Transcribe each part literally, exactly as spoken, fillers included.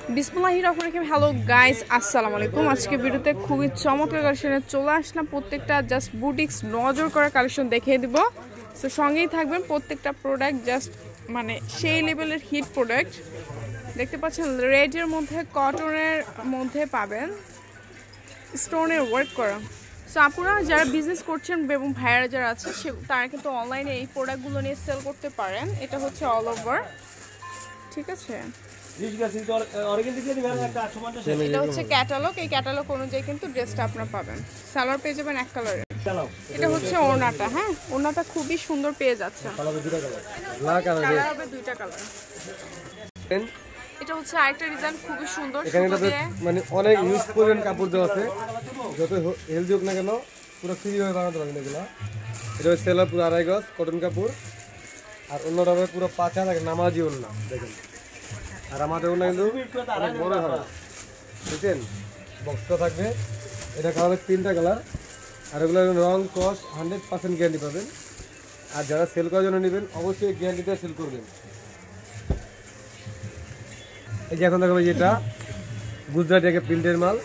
বিসমিল্লাহিররহমানিররহিম। Hello guys, আসসালামু আলাইকুম। আজকে ভিডিওতে খুবই চমৎকার কালেকশনে চলে আসলাম। প্রত্যেকটা জাস্ট বুটিক্স নজর করা কালেকশন দেখিয়ে দিব। সো সঙ্গেই থাকবেন। প্রত্যেকটা প্রোডাক্ট জাস্ট মানে সেই লেভেলের হিট প্রোডাক্ট দেখতে পাচ্ছেন। রেডের মধ্যে কটনের মধ্যে পাবেন স্টোনের ওয়ার্ক করা। সো আপনারা যারা বিজনেস করছেন এবং ভাইয়ারা যারা আছে সে তারা কিন্তু অনলাইনে এই প্রোডাক্টগুলো নিয়ে সেল করতে পারেন। এটা হচ্ছে অল ওভার, ঠিক আছে। এটা হচ্ছে ক্যাটালগ। এই ক্যাটালগ অনুযায়ী কিন্তু ড্রেসটা আপনারা পাবেন। সালোয়ার পেয়ে যাবেন এক কালারের। এটা হচ্ছে ওড়নাটা। হ্যাঁ, ওড়নাটা খুবই সুন্দর পেয়ে যাচ্ছে। কালার হবে দুইটা কালার। এটা হচ্ছে আরেকটা ডিজাইন, খুবই সুন্দর। এখানে মানে অনেক ইউজ করেন কাপড় দেওয়া আছে, যত হেলদি হোক না কেন পুরো ফ্রি ভাবে বানাতে পারবেন এগুলো। এটা হচ্ছে সেলার পুরো আড়াই গজ কটন কাপড়, আর অন্যটা হবে পুরো পাঁচা থাকে নামাজি ওড়না দেখেন। আর আমাদের ওড়না কিন্তু অনেক বড় হয়, বুঝছেন। বক্সটা থাকবে। এটা কালার তিনটা কালার, আর এগুলো রং কস হান্ড্রেড পার্সেন্ট গ্যারান্টি পাবেন। আর যারা সেল করার জন্য নেবেন অবশ্যই গ্যারান্টিটা সেল করবেন। এই যে এখন দেখাবো যেটা গুজরাটি একটা প্রিন্টের মাল।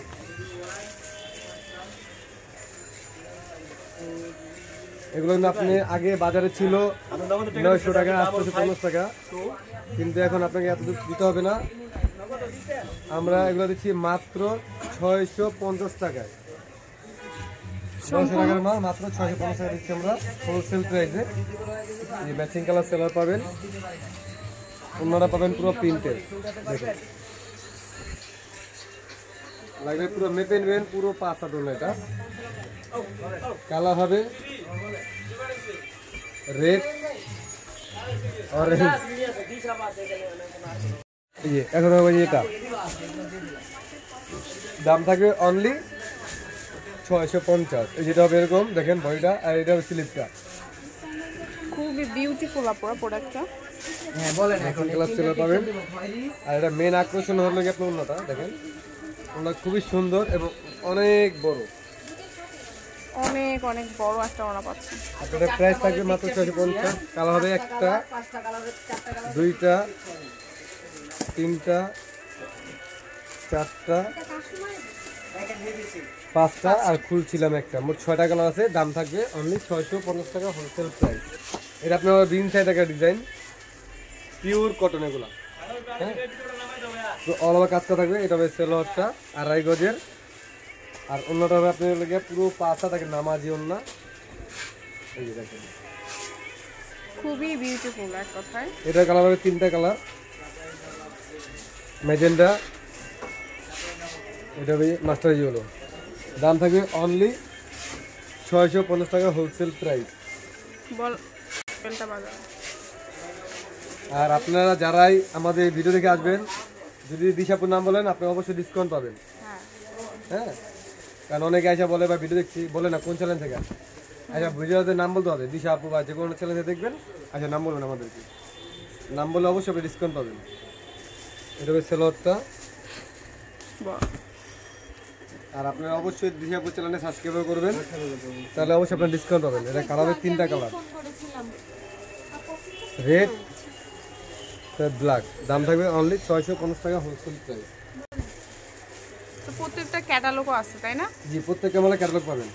এগুলো কিন্তু আপনি আগে বাজারে ছিল নয়শো টাকা আটশো পঞ্চাশ টাকা, কিন্তু এখন আপনাকে এত দিতে হবে না। আমরা এগুলো দিচ্ছি মাত্র ছয়শো পঞ্চাশ টাকায়। ছয়শো টাকার মাল মাত্র ছয়শো পঞ্চাশ টাকা দিচ্ছি আমরা হোলসেল প্রাইসে। এই ম্যাচিং কালার সেলার পাবেন, অন্যরা পাবেন পুরো প্রিন্টের। দেখেন লাগবে পুরো মেপে নেবেন, পুরো পাঁচ আট এটা কালার হবে রেড অরেঞ্জ। এই যে এখন এটা দাম থাকবে অনলি ছয়শো পঞ্চাশ। এই যেটা হবে এরকম দেখেন বডিটা, আর এটা হবে স্লিপটা। খুবই বিউটিফুল আপনার প্রোডাক্টটা। হ্যাঁ বলেন, এখন ক্লাস সেলার পাবেন। আর এটা মেন আকর্ষণ হলো কি আপনার ওড়নাটা দেখেন, ওড়না খুবই সুন্দর এবং অনেক বড়, অনেক অনেক বড় একটা ওড়না পাচ্ছেন। আপনাদের প্রাইস থাকবে মাত্র ছয়শো পঞ্চাশ। কালার হবে একটা, দুইটা, তিনটা, চারটা, পাঁচটা, আর খুলছিলাম একটা। মোট ছয়টা কালার আছে। দাম থাকবে অনলি ছয়শো পঞ্চাশ টাকা হোলসেল প্রাইস। এটা আপনার বিন সাইড একটা ডিজাইন, পিওর কটন এগুলা। হ্যাঁ, তো অল ওভার কাজটা থাকবে। এটা হবে সেলোয়ারটা আড়াই গজের, আর অন্যটা হবে আপনার লেগে পুরো পাঁচটা থাকে নামাজি ওড়না। এই যে দেখেন খুবই বিউটিফুল এক কথায়। এটা কালার হবে তিনটা কালার, ম্যাজেন্ডা, এটা হবে মাস্টার ইয়েলো। দাম থাকবে অনলি ছয়শো পঞ্চাশ টাকা হোলসেল প্রাইস। আর আপনারা যারাই আমাদের ভিডিও দেখে আসবেন, যদি দিশাপুর নাম বলেন আপনি অবশ্যই ডিসকাউন্ট পাবেন। হ্যাঁ, কারণ অনেকে আইসা বলে বা ভিডিও দেখছি বলে না কোন চ্যানেল থেকে। আচ্ছা, ভিডিওতে নাম বলতে হবে, দিশা আপু বা যে কোনো চ্যানেল থেকে দেখবেন। আচ্ছা, নাম বলবেন আমাদেরকে, নাম বলে অবশ্যই আপনি ডিসকাউন্ট পাবেন। এটা হবে সেলোয়ারটা। আর আপনারা অবশ্যই দিশাপুর চ্যানেলে সাবস্ক্রাইব করবেন, তাহলে অবশ্যই আপনার ডিসকাউন্ট পাবেন। এটা কালারের তিনটা কালার, রেড, ব্ল্যাক। দাম থাকবে অনলি ছয়শো পঞ্চাশ টাকা হোলসেল প্রাইস। তো প্রত্যেকটা ক্যাটালগও আছে তাই না? জি, প্রত্যেকটা মালে ক্যাটালগ পাবেন।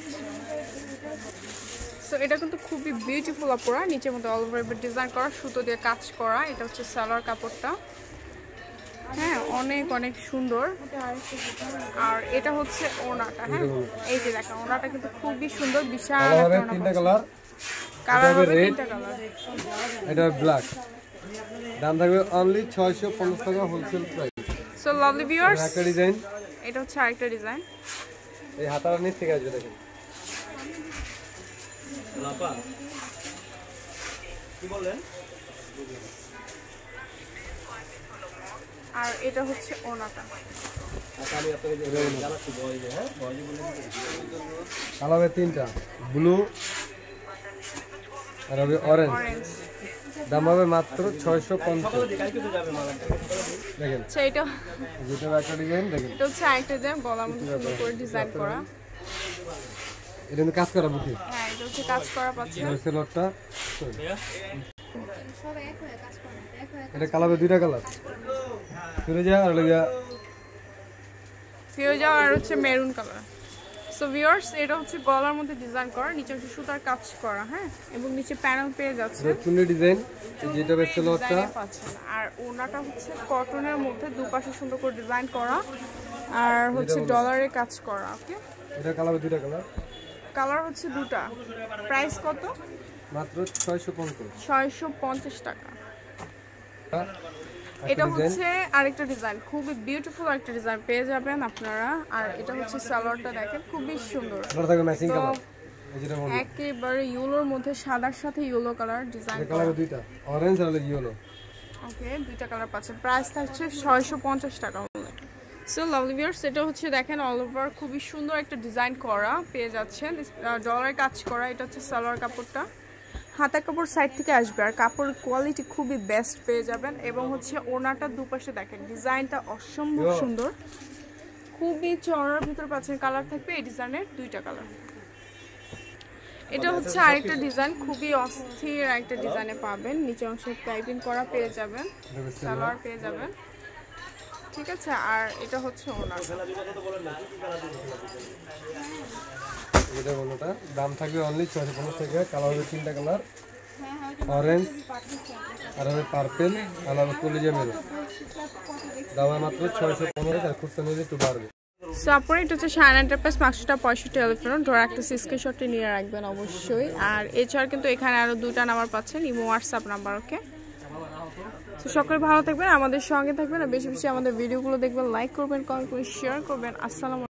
সো এটা কিন্তু খুবই বিউটিফুল আপুরা, নিচের মধ্যে অল ওভার ডিজাইন করা, সুতো দিয়ে কাজ করা। এটা হচ্ছে সালোয়ার কাপড়টা। হ্যাঁ, অনেক অনেক সুন্দর। আর এটা হচ্ছে ওড়নাটা। হ্যাঁ, এই যে দেখেন ওড়নাটা কিন্তু খুবই সুন্দর, বিশাল একটা ওড়না। তিনটা কালার, কালার হবে তিনটা কালার। এটা ব্ল্যাক। দাম থাকবে অনলি ছয়শো পঞ্চাশ টাকা wholesale price. So lovely viewers, একটা ডিজাইন, এটা হচ্ছে আরেকটা ডিজাইন। এই হাতার নিচ থেকে আসবে দেখেন। লাপা কি বলেন? আর এটা হচ্ছে ওড়নাটা। কালার হবে তিনটা, ব্লু আর হবে অরেঞ্জ। দাম হবে মাত্র ছয়শো পঞ্চাশ। দেখেন এটা যেটা একটা ডিজাইন দেখেন, এটা হচ্ছে আরেকটা ডিজাইন, গলার মধ্যে সুন্দর করে ডিজাইন করা। এটা কিন্তু কাজ করা বুঝি। হ্যাঁ, এটা হচ্ছে কাজ করা পাচ্ছেন। সেলোয়ারটা এটা কালার দুইটা কালার, ফিরোজা আর লগিয়া ফিরোজা আর হচ্ছে মেরুন কালার। সো ভিউয়ার্স, এটা হচ্ছে গলার মধ্যে ডিজাইন করা, নিচে হচ্ছে সুতার কাজ করা, হ্যাঁ, এবং নিচে প্যানেল পেয়ে যাচ্ছে। চুন্নি ডিজাইন যেটা বেশ চলো হচ্ছে, আর ওনাটা হচ্ছে কটনের মধ্যে দুপাশে সুন্দর করে ডিজাইন করা আর হচ্ছে ডলারের কাজ করা। ওকে, এটা কালার দুটো কালার, কালার হচ্ছে দুটা। প্রাইস কত? মাত্র ছয়শো পঞ্চাশ ছয়শো পঞ্চাশ টাকা। এটা হচ্ছে আরেকটা ডিজাইন, খুবই বিউটিফুল একটা ডিজাইন পেয়ে যাবেন আপনারা। আর এটা হচ্ছে সালোয়ারটা দেখেন, খুবই সুন্দর, একেবারে ইয়েলোর মধ্যে সাদার সাথে ইয়েলো কালার ডিজাইন করা। দুইটা অরেঞ্জ আর ইয়েলো। ওকে, দুইটা কালার পাচ্ছেন। প্রাইস থাকছে ছয়শো পঞ্চাশ টাকা। সো লাভলি ভিউয়ার্স, এটা হচ্ছে দেখেন অল ওভার খুবই সুন্দর একটা ডিজাইন করা পেয়ে যাচ্ছেন, ডলারের কাজ করা। এটা হচ্ছে সালোয়ার কাপড়টা, হাতা কাপড় সাইড থেকে আসবে আর কাপড়ের কোয়ালিটি খুবই বেস্ট পেয়ে যাবেন। এবং হচ্ছে ওনাটা দুপাশে দেখেন ডিজাইনটা অসম্ভব সুন্দর, খুবই চড়ার ভিতর পাচ্ছেন। কালার থাকবে এই ডিজাইনের দুইটা কালার। এটা হচ্ছে আরেকটা ডিজাইন, খুবই অস্থির একটা ডিজাইনে পাবেন, নিচে অংশে পাইপিং করা পেয়ে যাবেন, সালোয়ার পেয়ে যাবেন, ঠিক আছে। আর এটা হচ্ছে ওনার, এটা বলটা দাম থাকবে অনলি ছয়শো পঞ্চাশ টাকা। কালার হবে তিনটা কালার, অরেঞ্জ আর হবে পার্পেল আর হবে কলিজা মেরুন। দাম মাত্র ছয়শো পনেরো টাকা, খুচরা নিলে একটু বাড়বে। সো আপনারা এটা হচ্ছে শাইন এন্টারপ্রাইজ পাঁচশোটা পঁয়ষট্টি টেলিফোন ডোর একটা স্ক্রিনশটটি নিয়ে রাখবেন অবশ্যই। আর এছাড়া কিন্তু এখানে আরও দুটা নাম্বার পাচ্ছেন, ইমো হোয়াটসঅ্যাপ নাম্বার। ওকে, তো সকলে ভালো থাকবেন, আমাদের সঙ্গে থাকবেন আর বেশি বেশি আমাদের ভিডিওগুলো দেখবেন, লাইক করবেন, কমেন্ট করে শেয়ার করবেন। আসসালামু